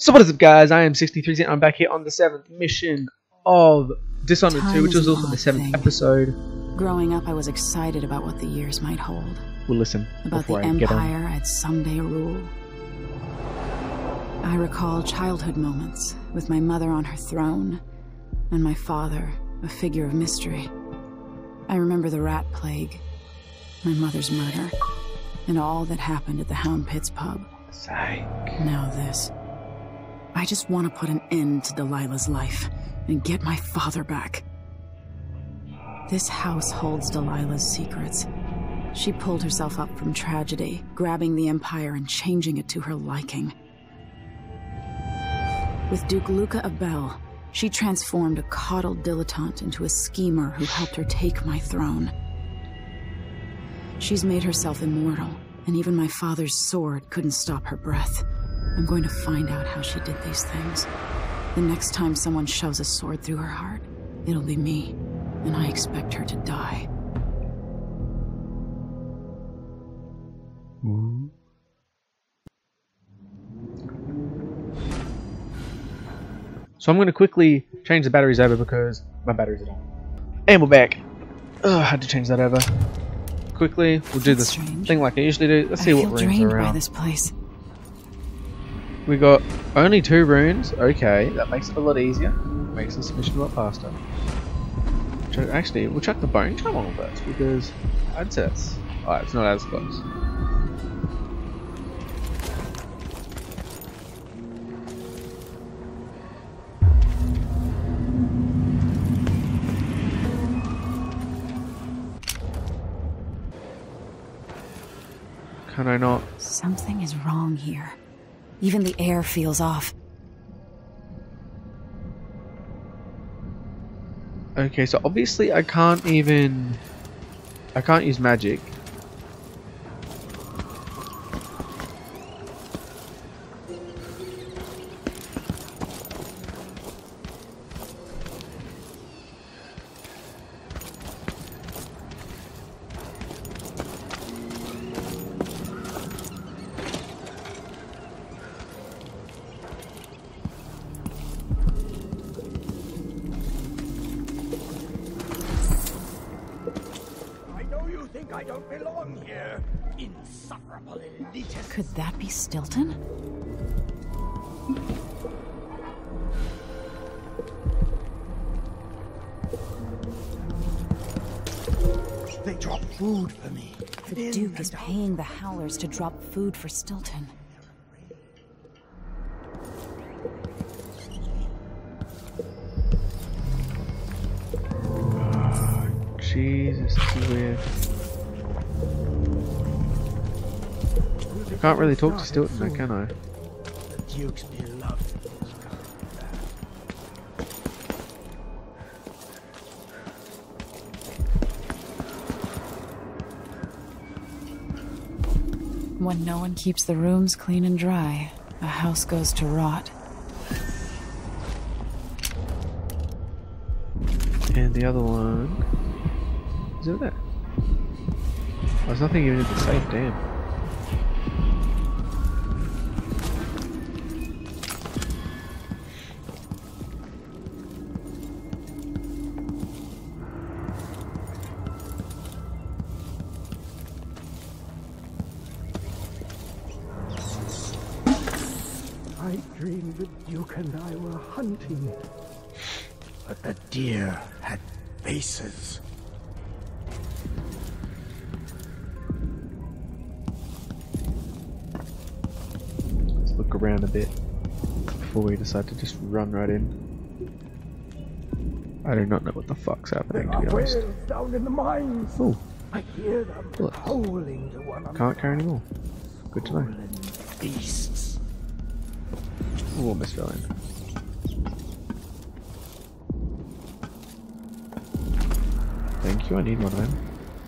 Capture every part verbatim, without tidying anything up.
So what is up, guys? I am sixty-three Z and I'm back here on the seventh mission of Dishonored two, which was also the seventh episode. Growing up, I was excited about what the years might hold. Well, listen, about the empire I'd someday rule. I recall childhood moments with my mother on her throne and my father, a figure of mystery. I remember the rat plague, my mother's murder, and all that happened at the Hound Pits pub. Psych. Now this. I just want to put an end to Delilah's life and get my father back. This house holds Delilah's secrets. She pulled herself up from tragedy, grabbing the Empire and changing it to her liking. With Duke Luca Abel, she transformed a coddled dilettante into a schemer who helped her take my throne. She's made herself immortal, and even my father's sword couldn't stop her breath. I'm going to find out how she did these things. The next time someone shoves a sword through her heart, it'll be me, and I expect her to die. Mm-hmm. So I'm going to quickly change the batteries over because my batteries are on. And we're back. Ugh, I had to change that over. Quickly, we'll do this thing like I usually do. Let's see what runes are around. By this place. We got only two runes. Okay, that makes it a lot easier. Makes this mission a lot faster. Actually, we'll chuck the bone charm on first because I'd say it's alright. It's not as close. Can I not? Something is wrong here. Even the air feels off. Okay, so obviously I can't even... I can't use magic. I don't belong here. Insufferable elitist. Could that be Stilton? They drop food for me. The Duke is paying the Howlers to drop food for Stilton. Jesus, this is weird. I can't really talk to Stilton though, can I? The Duke's beloved. When no one keeps the rooms clean and dry, a house goes to rot. And the other one... is it there? Oh, there's nothing even in the safe, damn. I dreamed the Duke and I were hunting, but the deer had faces. Let's look around a bit before we decide to just run right in. I do not know what the fuck's happening, to be honest. Down in the mines. Ooh. I hear them Bullets. howling to one another. Can't carry any more. Good to know. Beasts. Ooh, almost fell in. Thank you, I need one of them.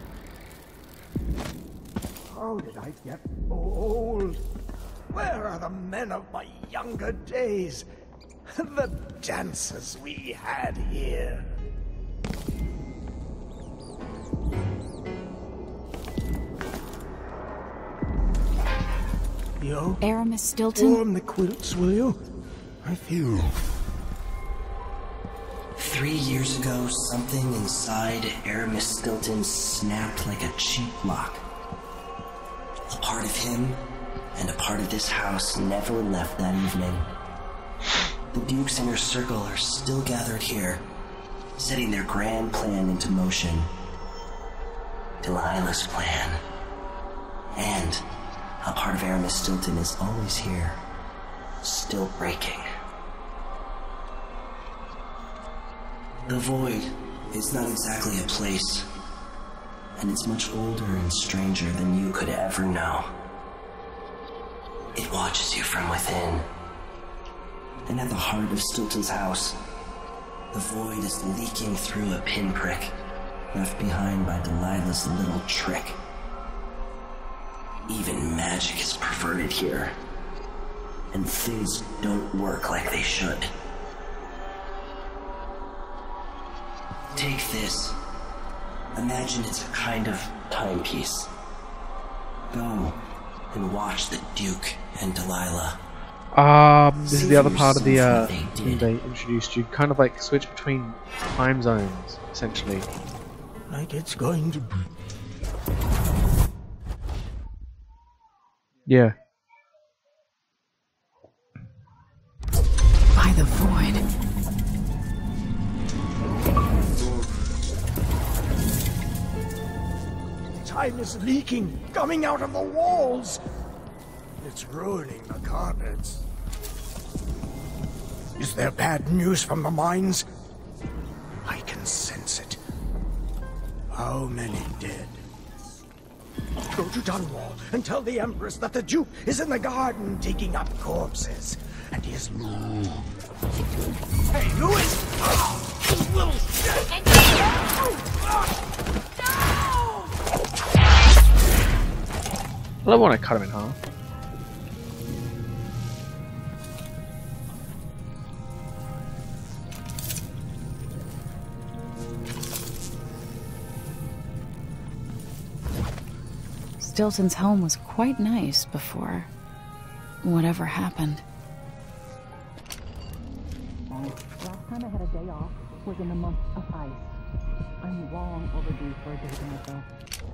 How did I get so old? Where are the men of my younger days? The dances we had here. Yo, Aramis Stilton? warm the quilts, will you? I feel... Three years ago, something inside Aramis Stilton snapped like a cheap lock. A part of him and a part of this house never left that evening. The Duke's inner circle are still gathered here, setting their grand plan into motion. Delilah's plan. And a part of Aramis Stilton is always here, still breaking. The Void is not exactly a place, and it's much older and stranger than you could ever know. It watches you from within. And at the heart of Stilton's house, the Void is leaking through a pinprick left behind by Delilah's little trick. Even magic is perverted here, and things don't work like they should. Take this. Imagine it's a kind of timepiece. Go and watch the Duke and Delilah. Um, this is the other part of the uh, what they thing did. they introduced. You kind of like switch between time zones, essentially. like it's going to be. Yeah. By the Void. Time is leaking, coming out of the walls. It's ruining the carpets. Is there bad news from the mines? I can sense it. How many dead? Go to Dunwall and tell the Empress that the Duke is in the garden digging up corpses. And he is moved. Hey, Louis! Oh, you little shit! I love when I cut him in half. Stilton's home was quite nice before whatever happened. Last time I had a day off was in the month of ice. I'm long overdue for a day to myself.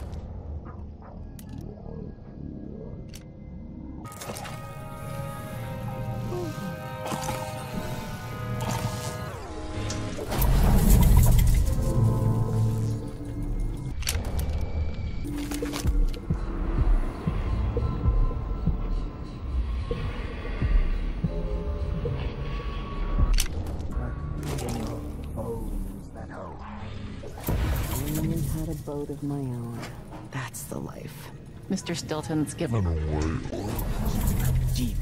Had a boat of my own. That's the life. Mister Stilton's given. Deep.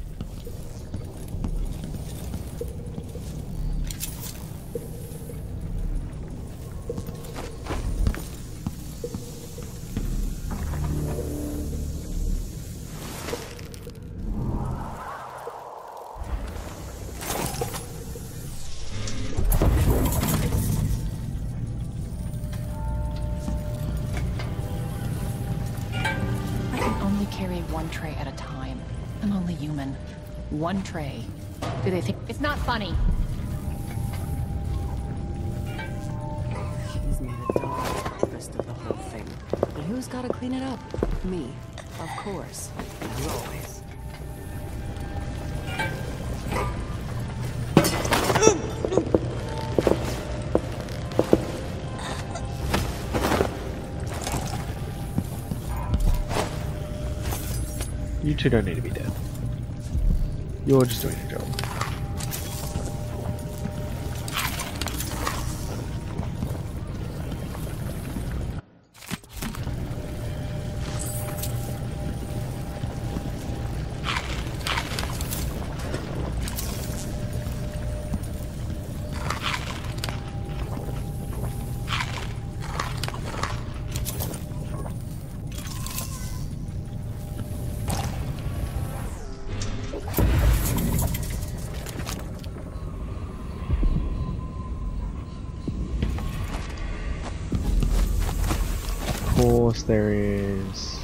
Carry one tray at a time. I'm only human. One tray. Do they think it's not funny? She's made a dog twist of the whole thing. But who's gotta clean it up? Me. Of course. As always. You two don't need to be dead. You're just doing your job. Of course there is.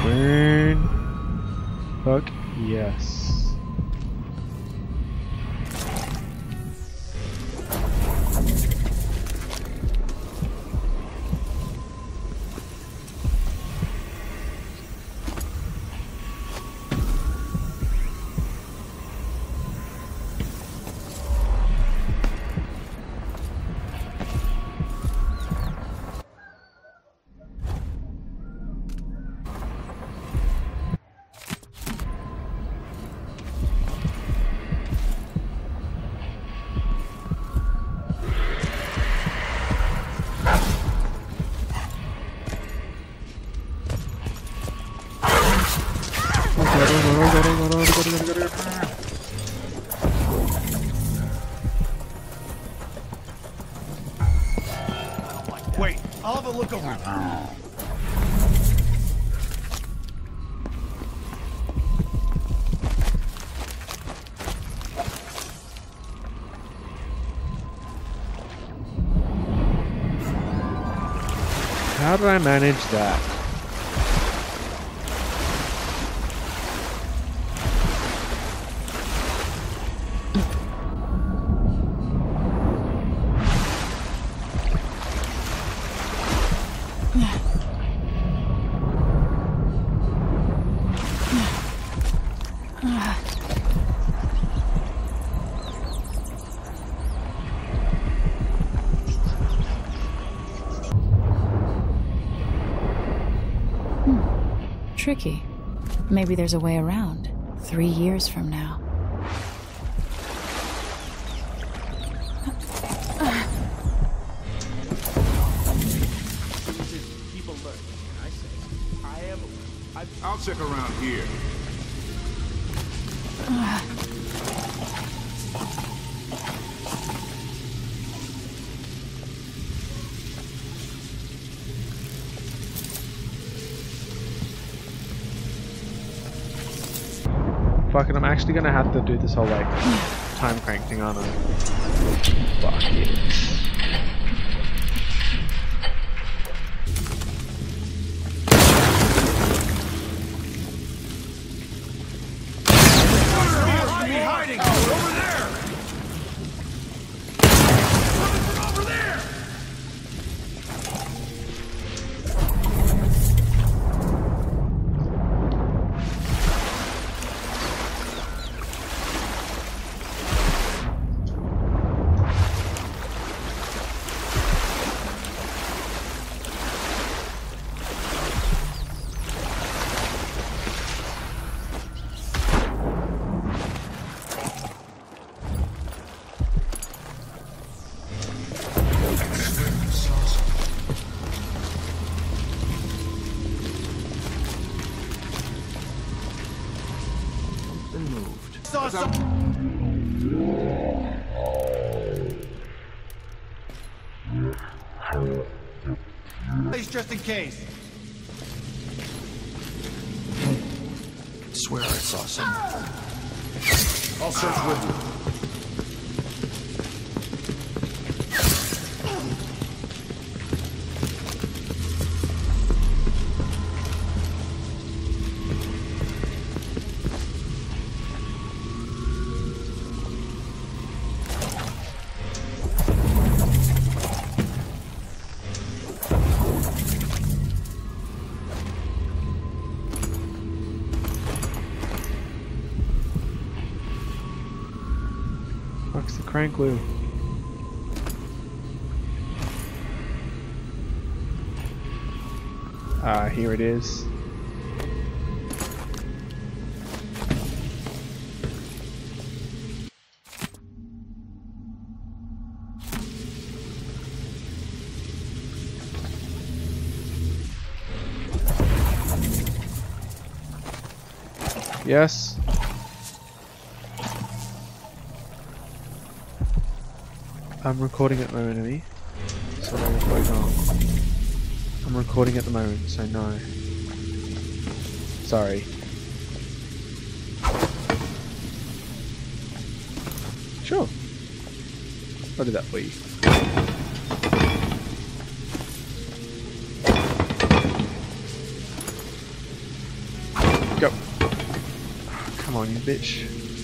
Rune. Fuck yes. Wait, I'll have a look over. How did I manage that? Tricky. Maybe there's a way around. Three years from now. Keep alert. I say, I am. I, I'll check around here. Fucking, I'm actually gonna have to do this whole like time crank thing, aren't I? Fuck yes. Hiding over there. Over there. Saw some. Please, just in case. I swear I saw something. I'll search with you. Fuck's the crank wheel? Ah, here it is. Yes. I'm recording at the moment, Emmy. So what's going on? I'm recording at the moment, so no. Sorry. Sure. I'll do that for you. Go. Come on, you bitch.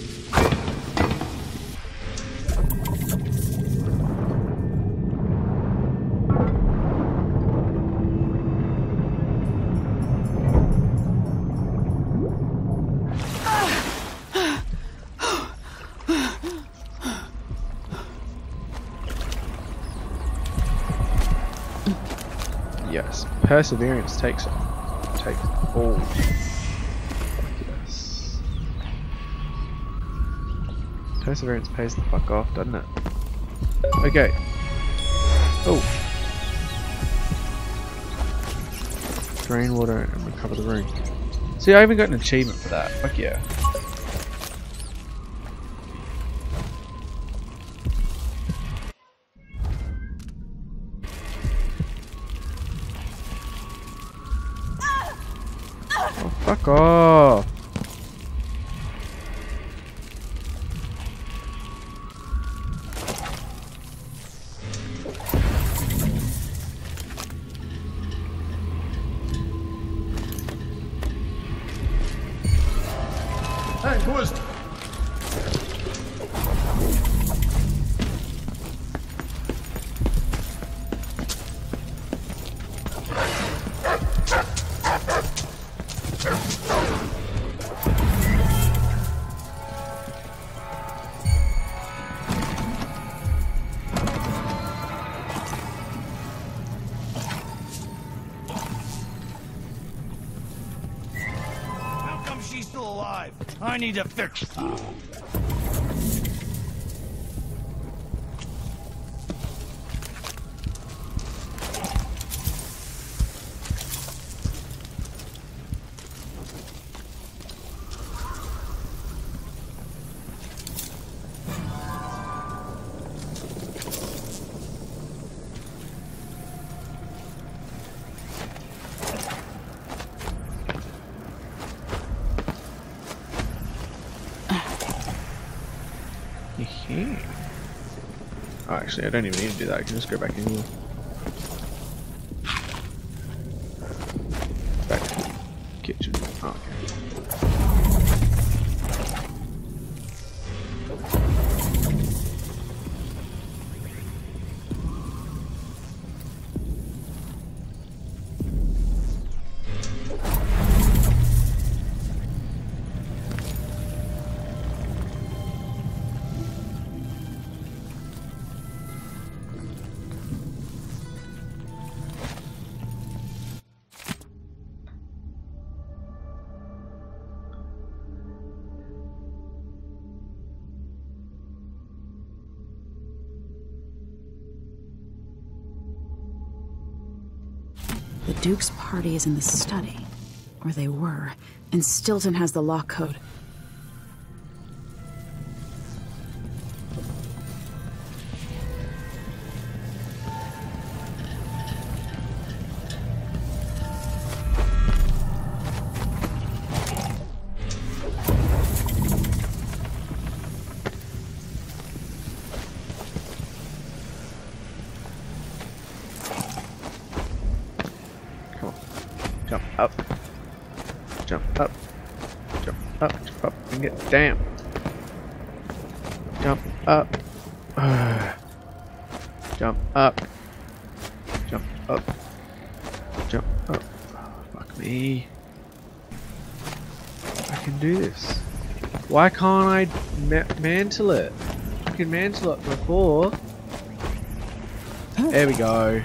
Yes, perseverance takes takes all. Yes, perseverance pays the fuck off, doesn't it? Okay. Oh, drain water and recover the rune. See, I even got an achievement for that. Fuck yeah. Fuck off! Hey, who is... She's still alive. I need to fix her. Oh, actually, I don't even need to do that. I can just go back in here. Back to the kitchen. Oh, okay. The Duke's party is in the study. Or they were. And Stilton has the lock code. Jump up. Jump up. Jump up. Jump up and get down. Jump up. Jump up. Jump up. Jump up. Fuck me. I can do this. Why can't I ma mantle it? I can mantle it before. There we go.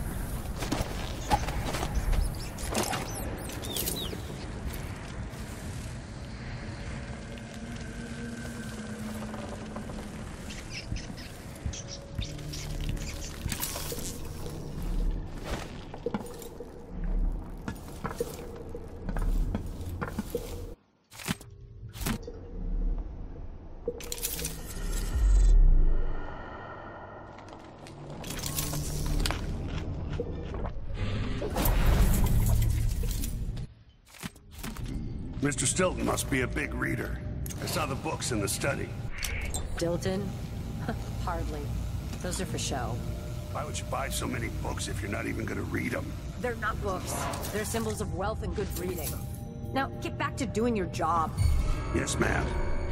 Mister Stilton must be a big reader. I saw the books in the study. Stilton? Hardly. Those are for show. Why would you buy so many books if you're not even going to read them? They're not books. They're symbols of wealth and good breeding. Now, get back to doing your job. Yes, ma'am.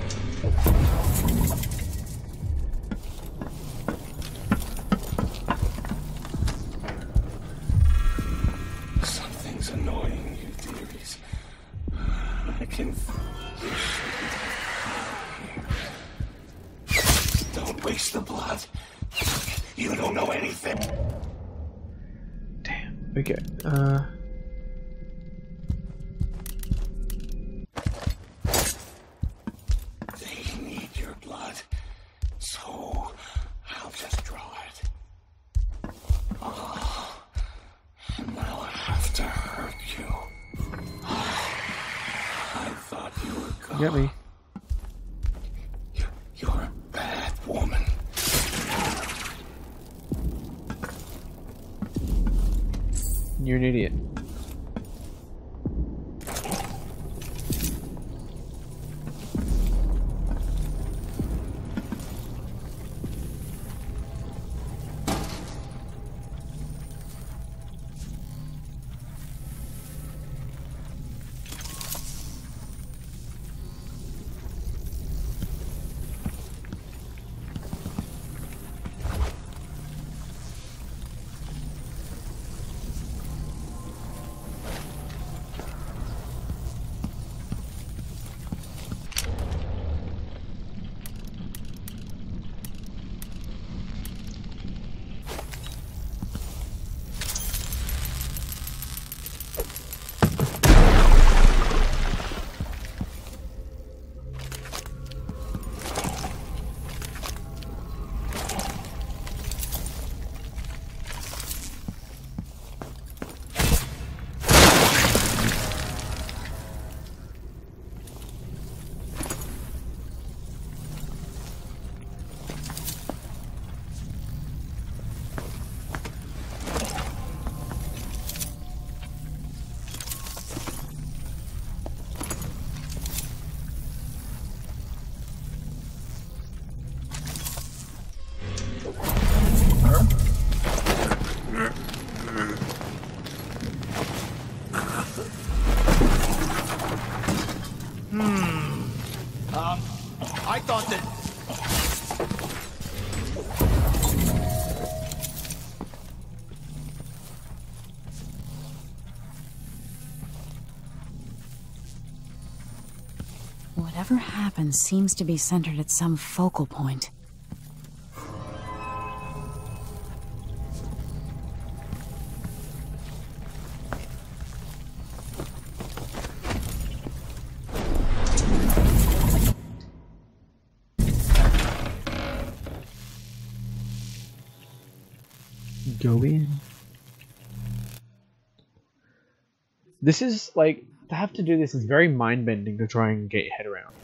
Something's annoying you, dearies. I can... Don't waste the blood. You don't know anything. Damn. Okay. Uh... They need your blood, so I'll just draw it. Oh, and now I have to hurt you. I thought you were gone. Get me. You're, you're a bad woman. You're an idiot. Whatever happens seems to be centered at some focal point. Go in. This is like, to have to do this is very mind-bending to try and get your head around.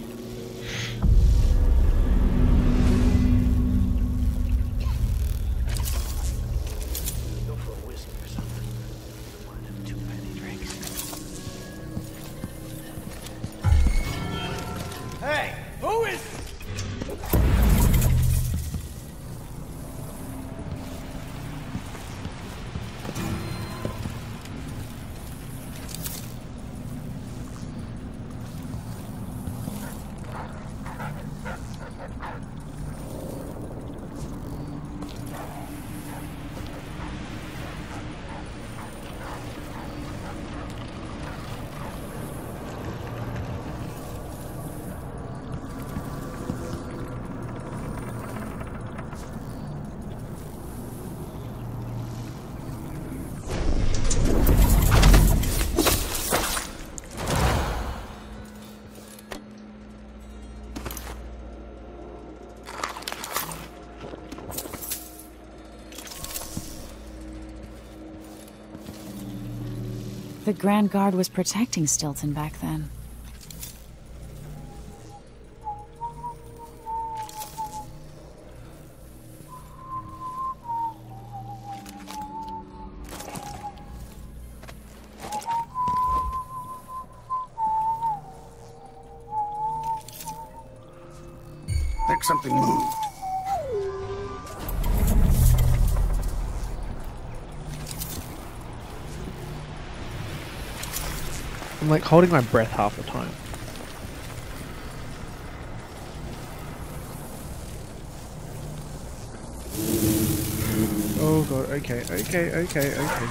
Go for a whiskey or something. One of them two-penny drinks. Hey, who is... The Grand Guard was protecting Stilton back then. I think something moved. I'm like holding my breath half the time. Oh god, okay, okay, okay, okay.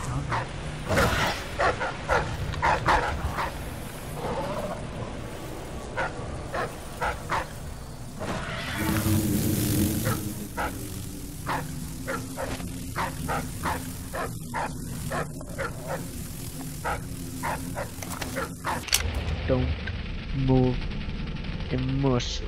Don't move a muscle.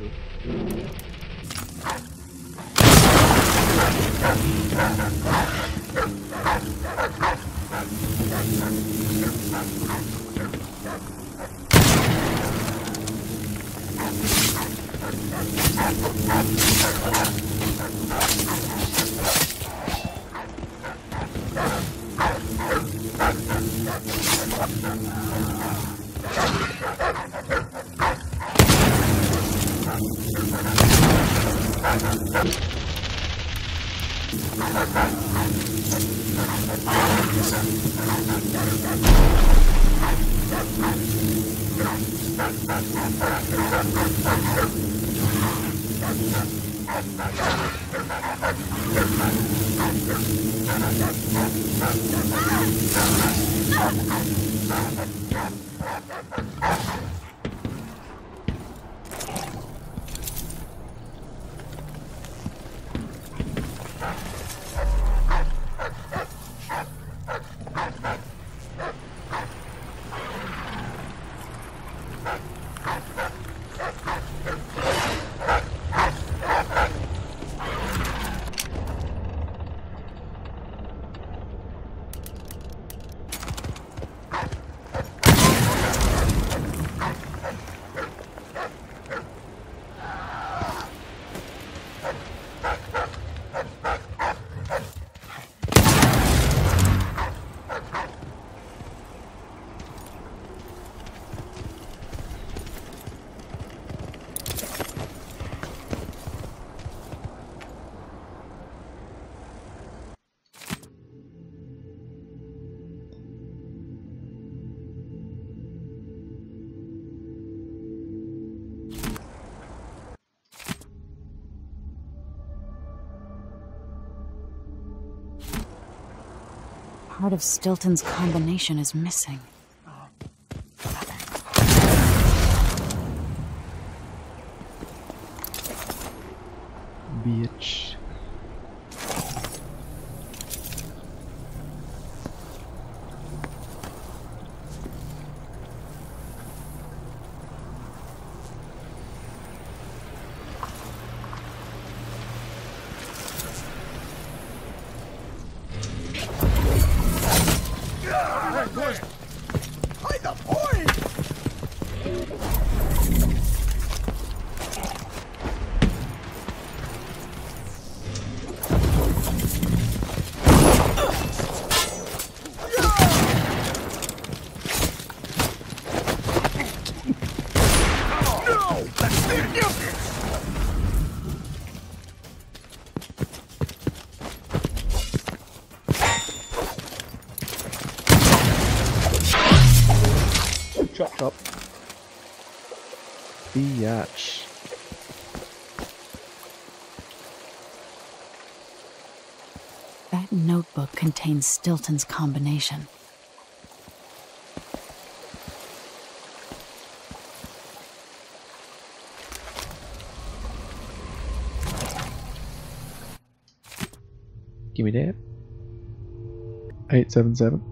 Part of Stilton's combination is missing. Bitch. Chop chop. Biatch. That notebook contains Stilton's combination. Give me that. eight seven seven.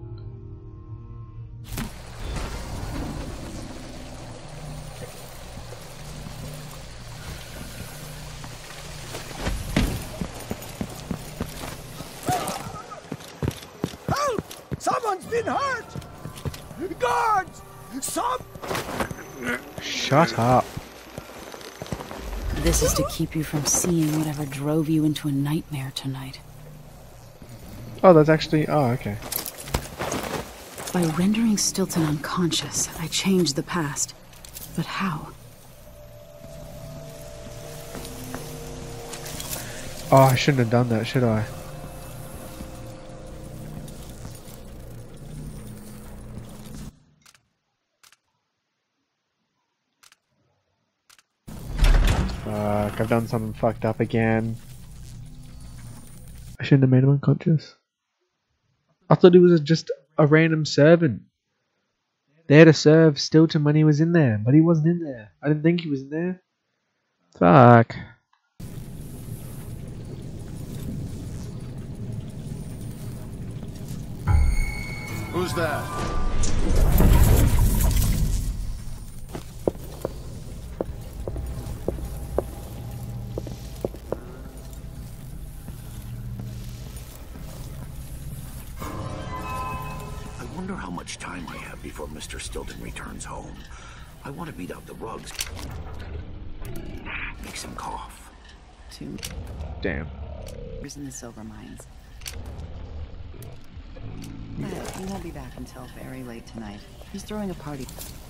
Help! Someone's been hurt! Guards! Some... Shut up. This is to keep you from seeing whatever drove you into a nightmare tonight. Oh, that's actually... Oh, okay. By rendering Stilton unconscious, I changed the past. But how? Oh, I shouldn't have done that, should I? Fuck, I've done something fucked up again. I shouldn't have made him unconscious. I thought he was just a random servant. There to serve Stilton when he was in there, but he wasn't in there. I didn't think he was in there. Fuck. Who's that? I wonder how much time I have before Mister Stilton returns home. I want to beat out the rugs. Makes him cough. Two. Damn. Here's in the silver mines. But he won't be back until very late tonight. He's throwing a party.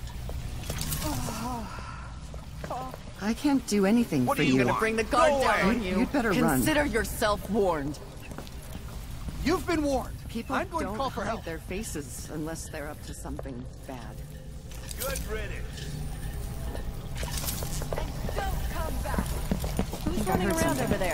I can't do anything What for do you. you You're gonna want? bring the guard Go down away. on you. You'd better run. Consider yourself warned. You've been warned. People I'm going don't to call for hide help. their faces unless they're up to something bad. Good riddance. And don't come back. Who's think I running heard around something. over there?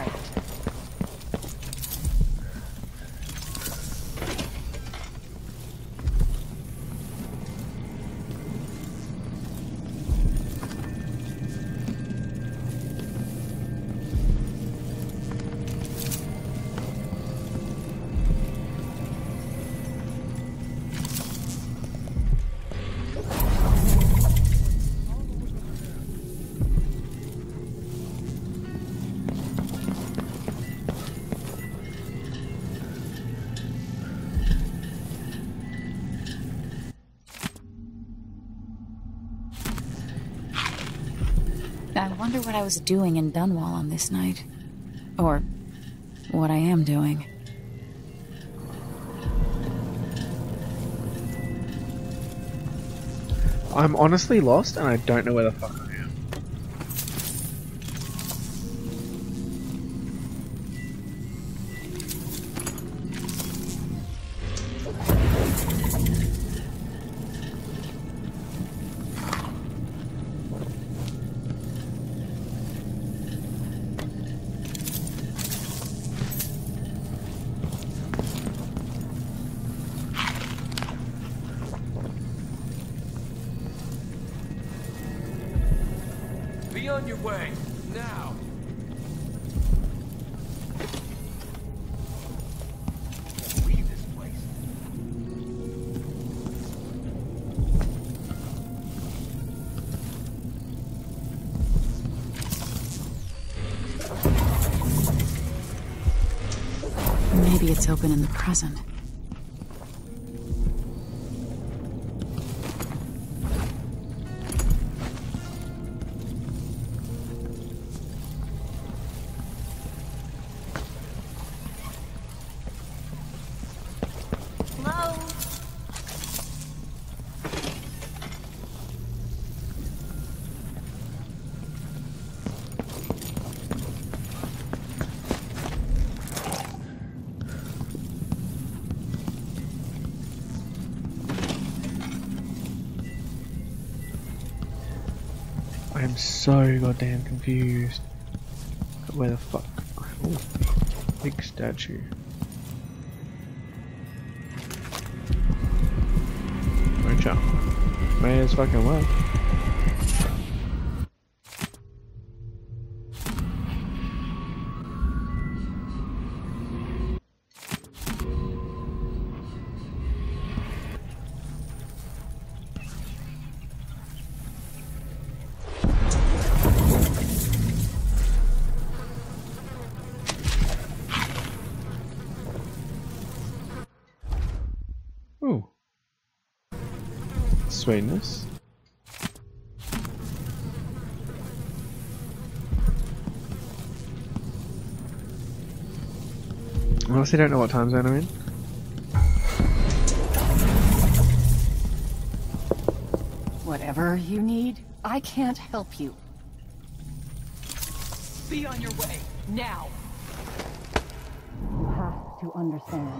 I wonder what I was doing in Dunwall on this night. Or what I am doing. I'm honestly lost and I don't know where the fuck I am. Be on your way, now! Leave this place. Maybe it's open in the present. I am so goddamn confused. Where the fuck? Oh, big statue. Don't jump. May as fucking well. Ooh. Sweetness. I honestly don't know what time zone I'm in. Whatever you need, I can't help you. Be on your way, now! You have to understand.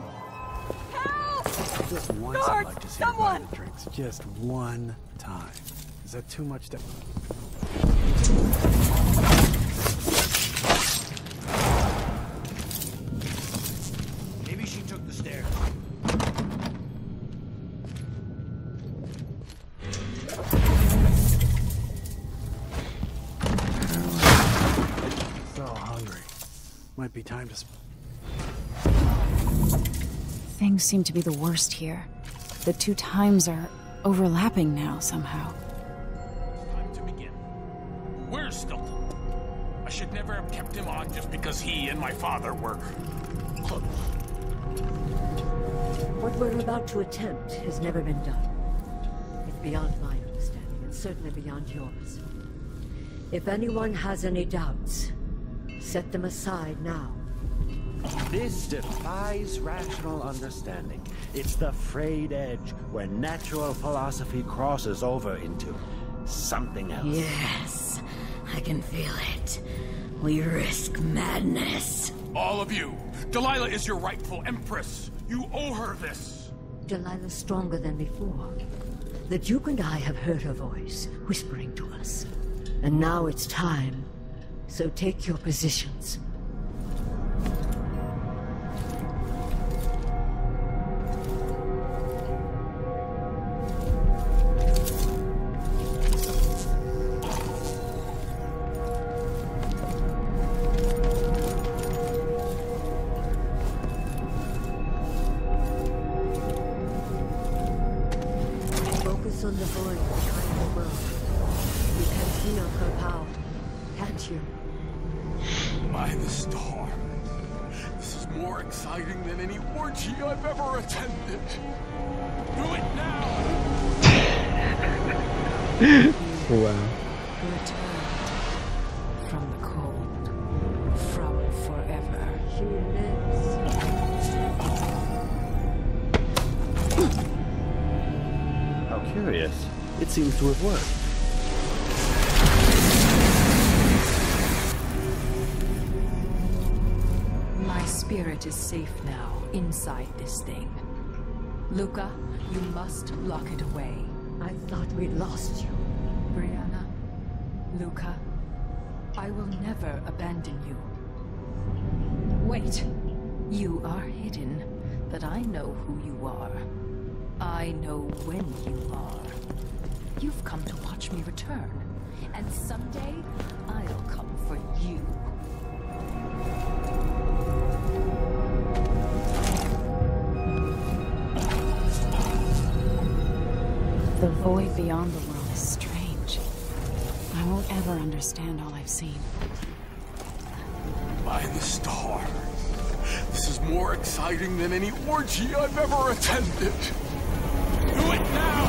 Just once I'd like to see her buy the drinks. Just one time. Is that too much to... might be time to... Sp Things seem to be the worst here. The two times are overlapping now, somehow. Time to begin. Where's Stilton? I should never have kept him on just because he and my father were close. What we're about to attempt has never been done. It's beyond my understanding, and certainly beyond yours. If anyone has any doubts, set them aside now. This defies rational understanding. It's the frayed edge where natural philosophy crosses over into something else. Yes, I can feel it. We risk madness. All of you, Delilah is your rightful empress. You owe her this. Delilah's stronger than before. The Duke and I have heard her voice, whispering to us. And now it's time. So take your positions. On the void behind the world. You can feel her power, can't you? By the star. This is more exciting than any orgy I've ever attended. Do it now! Wow. Return from the cold, from forever. She lives. Curious. It seems to have worked. My spirit is safe now, inside this thing. Luca, you must lock it away. I thought we'd lost you. Brianna, Luca, I will never abandon you. Wait. You are hidden, but I know who you are. I know when you are. You've come to watch me return, and someday I'll come for you. The void beyond the world is strange. I won't ever understand all I've seen. By the stars. This is more exciting than any orgy I've ever attended. Do it now!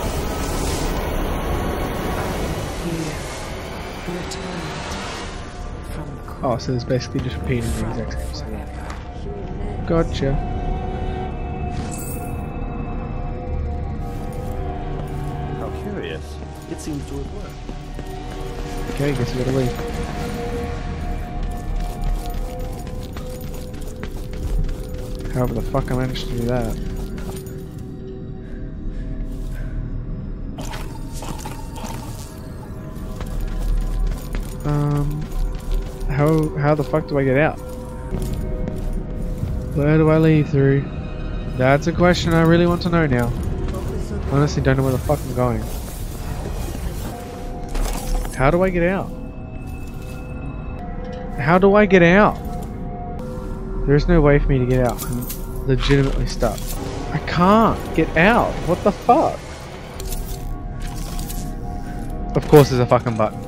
Here, return from the cold. Oh, so it's basically just repeating the exact same scene. Gotcha. How curious. It seems to have worked. Okay, guess we gotta leave. However the fuck I managed to do that. Um, how how the fuck do I get out? Where do I leave through? That's a question I really want to know now. Honestly, don't know where the fuck I'm going. How do I get out? How do I get out? There's no way for me to get out. I'm legitimately stuck. I can't get out. What the fuck? Of course there's a fucking button.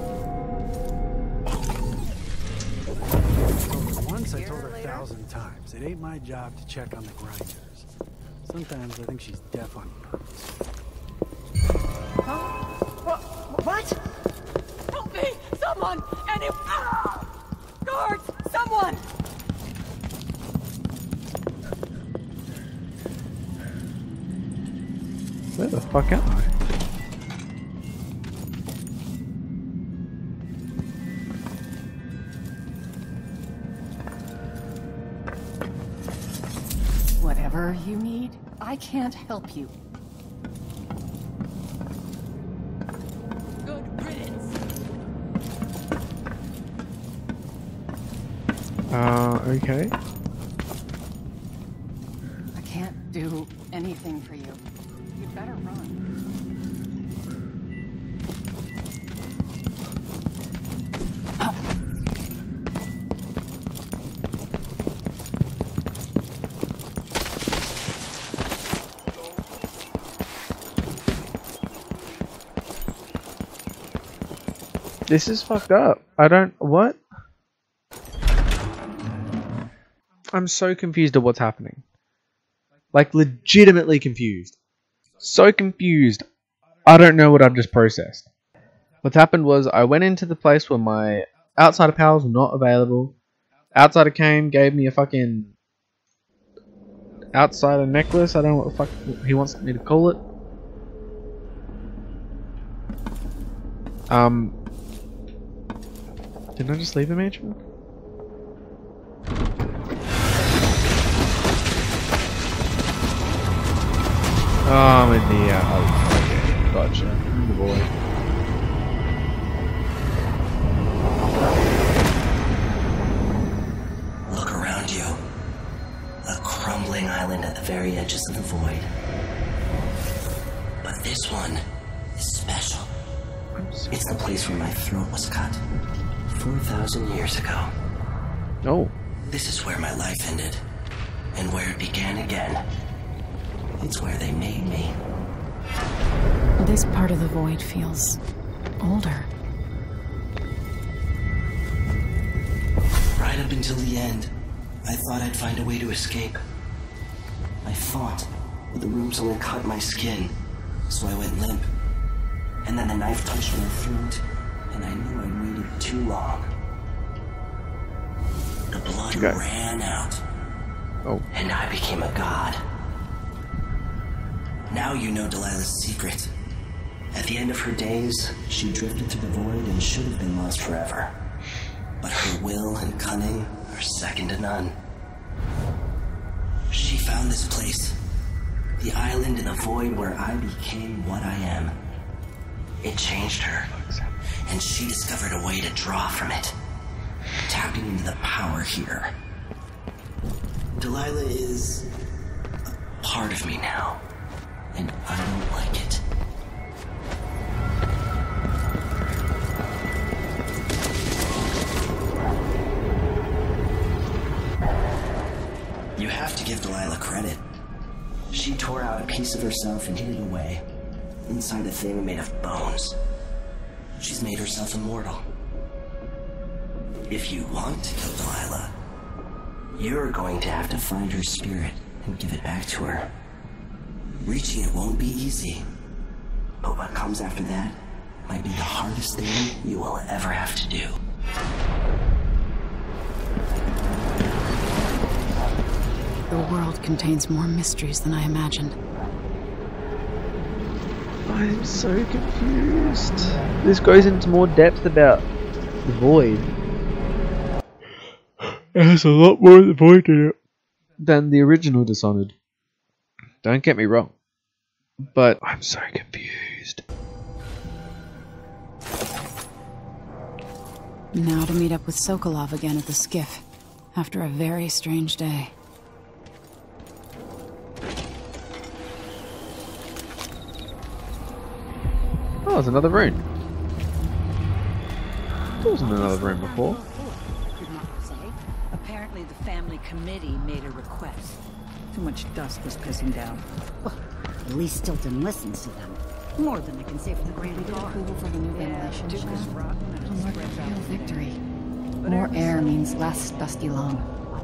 Once I told her a thousand times, it ain't my job to check on the grinders. Sometimes I think she's deaf on purpose. Huh? What? What? Help me! Someone! Any... Ah! Guards! Someone! Where the fuck am I? Whatever you need, I can't help you. Good riddance. Uh, okay. I can't do anything for you. You'd better run. This is fucked up. I don't... What? I'm so confused at what's happening. Like, legitimately confused. So confused. I don't know what I've just processed. What happened was I went into the place where my outsider powers were not available. Outsider came, gave me a fucking outsider necklace. I don't know what the fuck he wants me to call it. Um, didn't I just leave the mansion? Oh, I'm in the, uh, oh, okay, gotcha. I'm the boy. Look around you. A crumbling island at the very edges of the void. But this one is special. It's the place where my throat was cut four thousand years ago. Oh. This is where my life ended, and where it began again. It's where they made me. This part of the void feels older. Right up until the end, I thought I'd find a way to escape. I fought, but the rooms only cut my skin, so I went limp. And then the knife touched my throat, and I knew I'd waited too long. The blood ran out, oh. and I became a god. Now you know Delilah's secret. At the end of her days, she drifted through the void and should have been lost forever. But her will and cunning are second to none. She found this place, the island in the void where I became what I am. It changed her, and she discovered a way to draw from it, tapping into the power here. Delilah is a part of me now, and I don't like it. You have to give Delilah credit. She tore out a piece of herself and hid it away, inside a thing made of bones. She's made herself immortal. If you want to kill Delilah, you're going to have to find her spirit and give it back to her. Reaching it won't be easy, but what comes after that might be the hardest thing you will ever have to do. The world contains more mysteries than I imagined. I'm so confused. This goes into more depth about the void. It has a lot more of the void in it than the original Dishonored. Don't get me wrong, but I'm so confused. Now to meet up with Sokolov again at the skiff, after a very strange day. Oh, there's another rune. There wasn't another rune before. Apparently the family committee made a request. Too much dust was pissing down. Well, at least Stilton listens to them. More than I can say for the Grand Guard. Approval for the new ventilation Duke is shaft. rotten and A it more spreads out. real victory. More air means less dusty lung.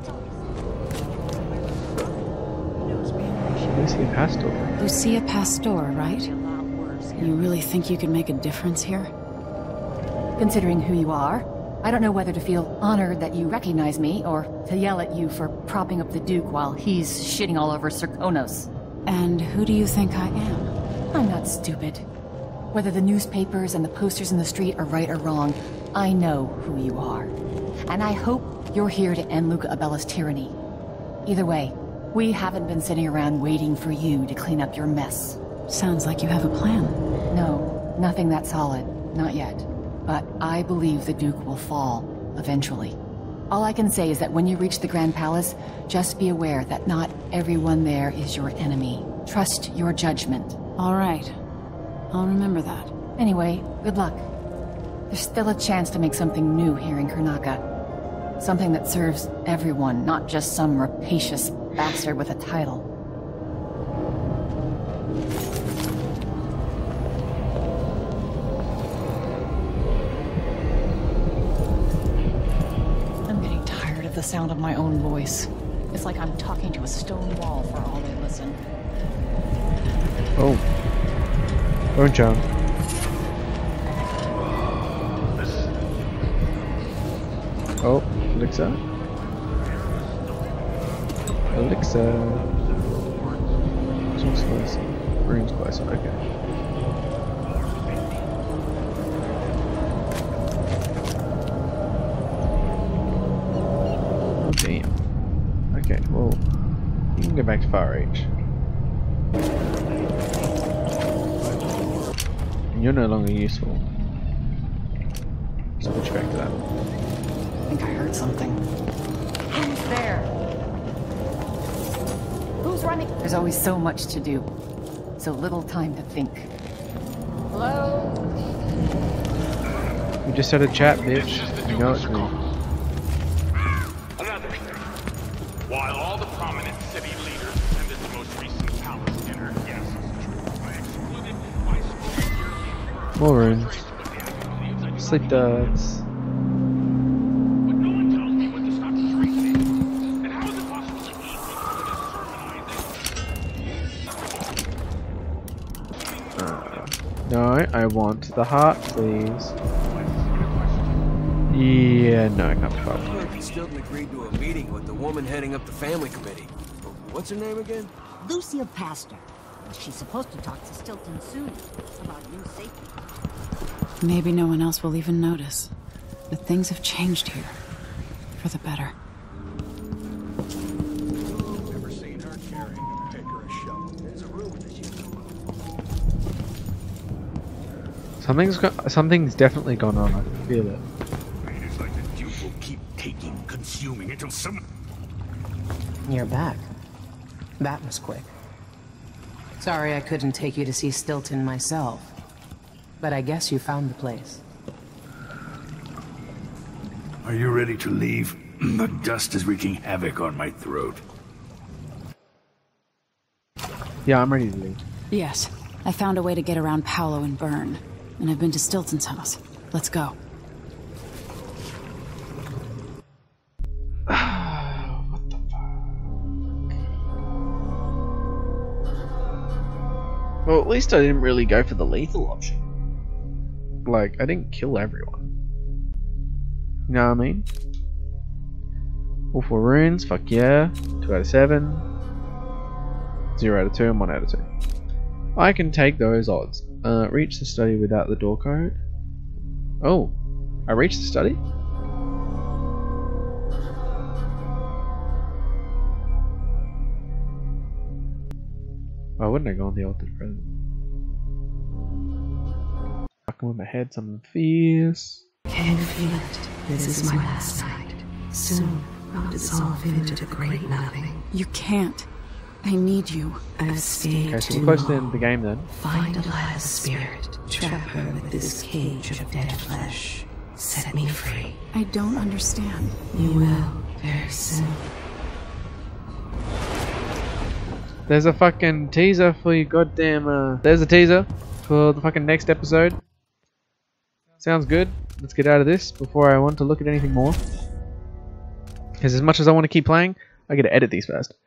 Lucia Pastor. Lucia Pastor, right? You really think you can make a difference here? Considering who you are, I don't know whether to feel honored that you recognize me or to yell at you for propping up the Duke while he's shitting all over Serkonos. And who do you think I am? I'm not stupid. Whether the newspapers and the posters in the street are right or wrong, I know who you are. And I hope you're here to end Luca Abella's tyranny. Either way, we haven't been sitting around waiting for you to clean up your mess. Sounds like you have a plan. No, nothing that solid. Not yet. But I believe the Duke will fall, eventually. All I can say is that when you reach the Grand Palace, just be aware that not everyone there is your enemy. Trust your judgment. All right. I'll remember that. Anyway, good luck. There's still a chance to make something new here in Kernaka. Something that serves everyone, not just some rapacious bastard with a title. sound of my own voice. It's like I'm talking to a stone wall for all they listen. Oh. Don't jump. Oh, elixir. Elixir. This one's closer. Rune's closer, okay. Oh, damn. Okay, well, you can go back to Far Reach. And you're no longer useful. So switch back to that. I think I heard something. Who's there? Who's running? There's always so much to do. So little time to think. Hello? We just had a chat, bitch. You know it's me. Another thing. While all the prominent city leaders attended the most recent palace dinner, yes, it's true. I excluded my school. More runes. Sleep dogs. No, I want the heart, please. Yeah, no, I can't be bothered. Stilton agreed to a meeting with the woman heading up the family committee. What's her name again? Lucille Pastor. She's supposed to talk to Stilton soon about new safety. Maybe no one else will even notice. But things have changed here. For the better. Never seen her carrying a pick or a shovel. There's a room that she's Something's got, something's definitely gone on. I can feel it. It's like the Duke will keep taking, consuming until some. You're back. That was quick. Sorry I couldn't take you to see Stilton myself, but I guess you found the place. Are you ready to leave? The dust is wreaking havoc on my throat. Yeah, I'm ready to leave. Yes, I found a way to get around Paolo and Byrne. And I've been to Stilton's house. Let's go. What the fuck? Well, at least I didn't really go for the lethal option. Like, I didn't kill everyone. You know what I mean? All four runes, fuck yeah. Two out of seven. Zero out of two and one out of two. I can take those odds. Uh, reach the study without the door code. Oh, I reached the study? Why wouldn't I go on the altered present? Fucking with my head, something fierce. Can you feel it? This is my last night. Soon I'll dissolve into the great nothing. You can't. I need you. I've stayed Okay, so too we're close to the end long. of the game then. Find Eliza's spirit. Trap her with this cage of dead flesh. Set me free. I don't understand. You will very soon. There's a fucking teaser for your goddamn, uh... There's a teaser for the fucking next episode. Sounds good. Let's get out of this before I want to look at anything more. Because as much as I want to keep playing, I gotta edit these first.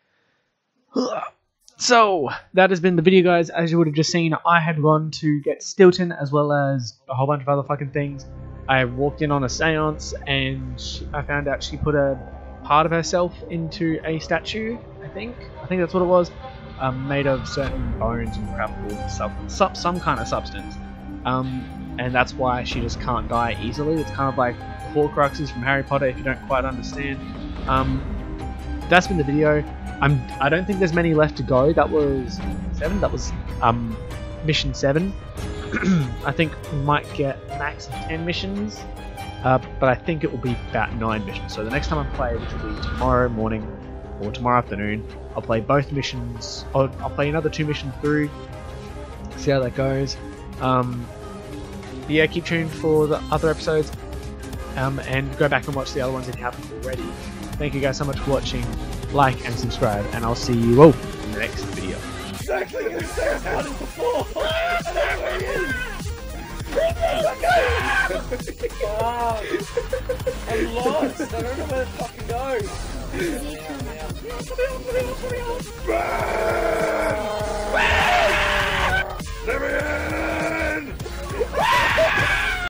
So, that has been the video, guys. As you would have just seen, I had gone to get Stilton as well as a whole bunch of other fucking things. I walked in on a seance and she, I found out she put a part of herself into a statue, I think. I think that's what it was. Um, made of certain bones and crap, sub, sub, some kind of substance. Um, and that's why she just can't die easily. It's kind of like Horcruxes from Harry Potter if you don't quite understand. Um, that's been the video. I'm, I don't think there's many left to go. That was seven. That was um, mission seven. I think we might get max of ten missions, uh, but I think it will be about nine missions. So the next time I play, which will be tomorrow morning or tomorrow afternoon, I'll play both missions. I'll, I'll play another two missions through, see how that goes. Um, but yeah, keep tuned for the other episodes, um, and go back and watch the other ones if you haven't already. Thank you guys so much for watching. Like and subscribe, and I'll see you all in the next video. exactly as I said before! Oh, I'm lost. I don't know where to fucking go. Let me in!